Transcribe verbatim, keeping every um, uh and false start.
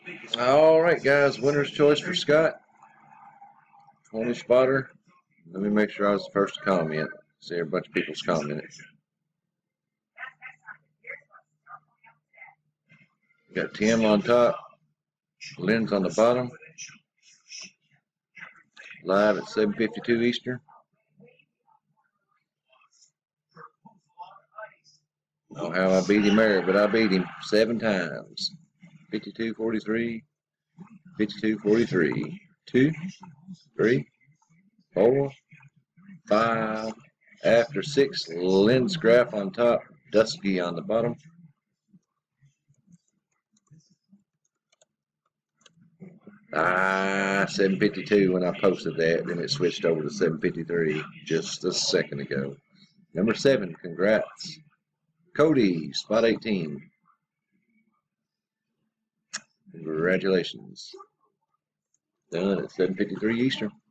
All right, guys. Winner's choice for Scott. twenty spotter. Let me make sure I was the first to comment. See, a bunch of people's commented. Got Tim on top. Lynn's on the bottom. Live at seven fifty-two Eastern. Know how I beat him there, but I beat him seven times. fifty-two forty-three, fifty-two forty-three, two, three, four, five. After six, Lynn Scraff on top, Dusky on the bottom. Ah, seven fifty-two when I posted that, then it switched over to seven fifty-three just a second ago. Number seven, congrats. Cody, spot eighteen. Congratulations. Done at seven fifty-three Eastern.